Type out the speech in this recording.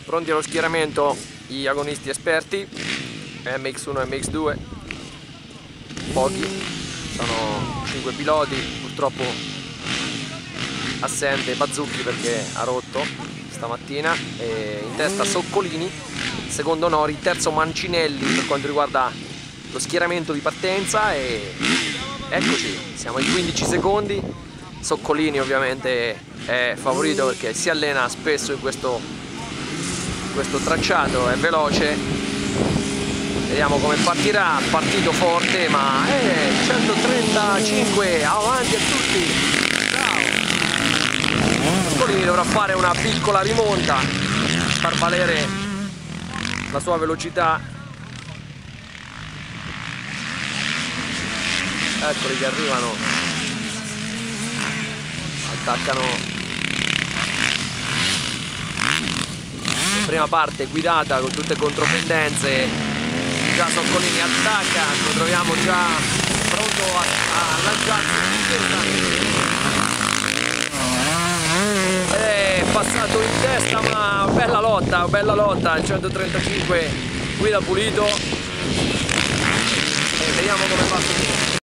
Pronti allo schieramento gli agonisti esperti, MX1 e MX2, pochi, sono 5 piloti, purtroppo assente Bazzucchi perché ha rotto stamattina, e in testa Soccolini, secondo Nori, terzo Mancinelli per quanto riguarda lo schieramento di partenza, e eccoci, siamo ai 15 secondi. Soccolini ovviamente è favorito perché si allena spesso in questo tracciato, è veloce. Vediamo come partirà, partito forte, ma 135 avanti a tutti. Ciao! Soccolini dovrà fare una piccola rimonta, far valere la sua velocità. Eccoli che arrivano, attaccano la prima parte guidata con tutte contropendenze. Già Soccolini attacca, lo troviamo già pronto a lanciarsi. È passato in testa, ma bella lotta, il 135 guida pulito, e vediamo come va.